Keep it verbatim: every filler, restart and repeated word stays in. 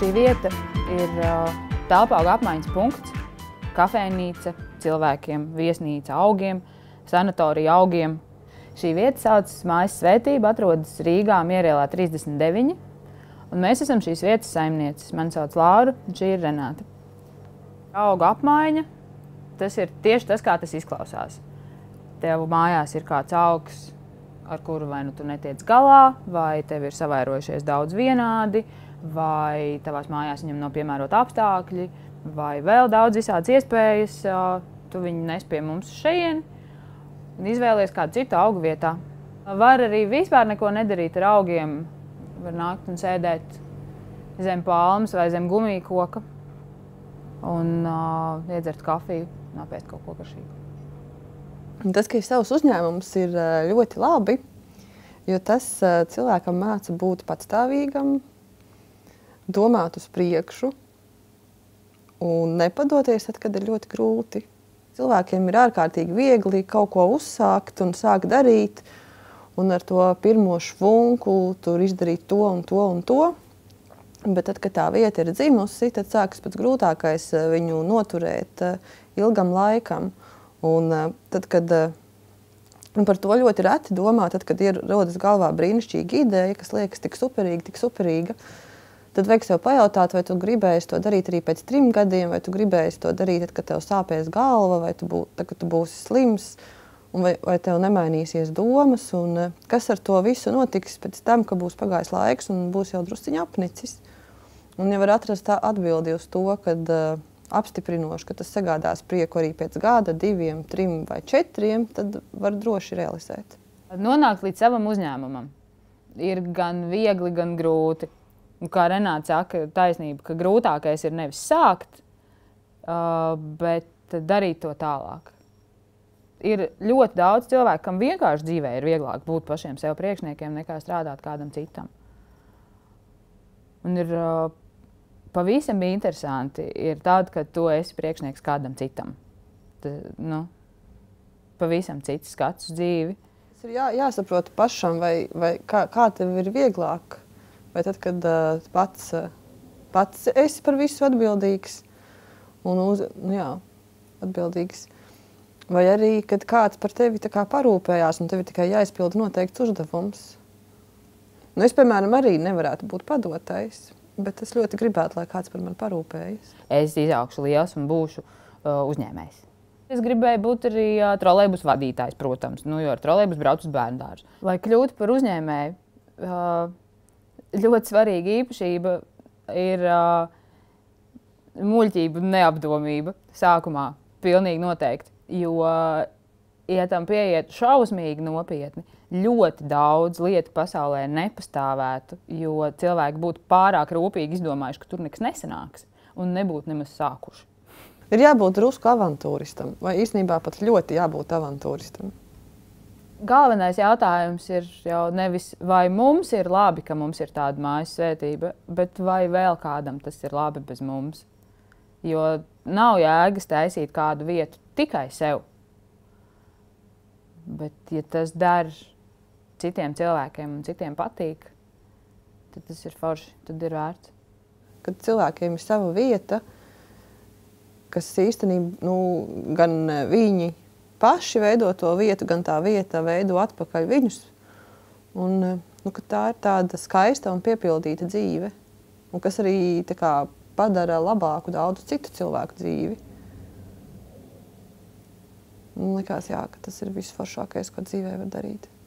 Šī vieta ir telpu augu apmaiņas punkts, kafejnīca cilvēkiem, viesnīca augiem, sanatorija augiem. Šī vieta saucas Mājas Svētība, atrodas Rīgā, Mierielā trīsdesmit deviņi. Un mēs esam šīs vietas saimnieces. Mani sauc Laura, un šī ir Renāta. Augu apmaiņa, tas ir tieši tas, kā tas izklausās. Tev mājās ir kāds augs, ar kuru vai nu tu netiec galā, vai tev ir savairojušies daudz vienādi, vai tavās mājās viņam nav piemēroti apstākļi, vai vēl daudz visādas iespējas. Tu viņu nes pie mums šejieni un izvēlies kādu citu augu vietā. Var arī vispār neko nedarīt ar augiem. Var nākt un sēdēt zem palmas vai zem gumija koka un uh, iedzert kafiju un apēst kaut ko garšīgu. Tas, ka ir savs uzņēmums, ir ļoti labi, jo tas cilvēkam māca būt patstāvīgam, domāt uz priekšu un nepadoties tad, kad ir ļoti grūti. Cilvēkiem ir ārkārtīgi viegli kaut ko uzsākt un sākt darīt, un ar to pirmo švunku tur izdarīt to un to un to. Bet tad, kad tā vieta ir dzimusi, tad sākas pats grūtākais viņu noturēt ilgam laikam. Un tad, kad un par to ļoti reti domā, tad, kad ir rodas galvā brīnišķīga ideja, kas liekas tik superīga, tik superīga, tad vajag sev pajautāt, vai tu gribēsi to darīt arī pēc trim gadiem, vai tu gribēsi to darīt, tad, kad tev sāpēs galva, vai tu, bū, tad, kad tu būsi slims, un vai, vai tev nemainīsies domas, un kas ar to visu notiks pēc tam, ka būs pagājis laiks un būs jau drusciņi apnicis. Un ja var atrast tā atbildi uz to, kad uh, apstiprinoši, ka tas sagādās prieku arī pēc gada, diviem, trim vai četriem, tad var droši realizēt. Nonākt līdz savam uzņēmumam ir gan viegli, gan grūti. Un kā Renāta saka, taisnība, ka grūtākais ir nevis sākt, uh, bet darīt to tālāk. Ir ļoti daudz cilvēku, kam vienkārši dzīvē ir vieglāk būt pašiem sev priekšniekiem nekā strādāt kādam citam. Un ir uh, pavisam interesanti ir tāda, ka tu esi priekšnieks kādam citam. Ta, nu, pavisam cits skats uz dzīvi. Tas ir jā, jāsaprot pašam, vai, vai kā, kā tev ir vieglāk. Vai tad, kad uh, pats, uh, pats esi par visu atbildīgs un uz, nu jā, atbildīgs. Vai arī, kad kāds par tevi tā kā parūpējās un tev ir tikai jāizpilda noteikts uzdevums. Nu, es, piemēram, arī nevarētu būt padotais, bet es ļoti gribētu, lai kāds par mani parūpējas. Es izaugšu liels un būšu uh, uzņēmējs. Es gribēju būt arī uh, trolejbusu vadītājs, protams, nu, jo ar trolejbusu braucu uz bērndārzu. Lai kļūtu par uzņēmēju, uh, ļoti svarīga īpašība ir uh, muļķība un neapdomība sākumā, pilnīgi noteikti. Jo, ja tam pieiet šausmīgi nopietni, ļoti daudz lietu pasaulē nepastāvētu, jo cilvēki būtu pārāk rūpīgi izdomājuši, ka tur nekas nesanāks un nebūtu nemaz sākuši. Ir jābūt drusku avantūristam, vai īstenībā pat ļoti jābūt avantūristam. Galvenais jautājums ir jau nevis, vai mums ir labi, ka mums ir tāda mājas svētība, bet vai vēl kādam tas ir labi bez mums. Jo nav jēgas taisīt kādu vietu tikai sev. Bet, ja tas der citiem cilvēkiem un citiem patīk, tad tas ir forši, tad ir vērts. Kad cilvēkiem ir sava vieta, kas īstenībā, nu, gan viņi paši veido to vietu, gan tā vieta veido atpakaļ viņus. Un, nu, ka tā ir tāda skaista un piepildīta dzīve, un kas arī tā kā padara labāku daudzu citu cilvēku dzīvi. Man likās, jā, ka tas ir visforšākais, ko dzīvē var darīt.